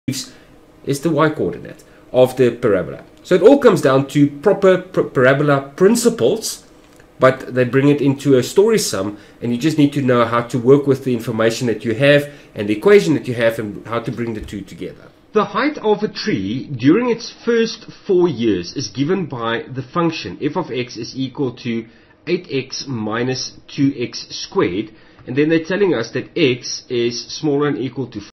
is the y-coordinate of the parabola. So it all comes down to proper parabola principles, but they bring it into a story sum, and you just need to know how to work with the information that you have and the equation that you have and how to bring the two together. The height of a tree during its first 4 years is given by the function f of x is equal to 8x minus 2x squared, and then they're telling us that x is smaller than or equal to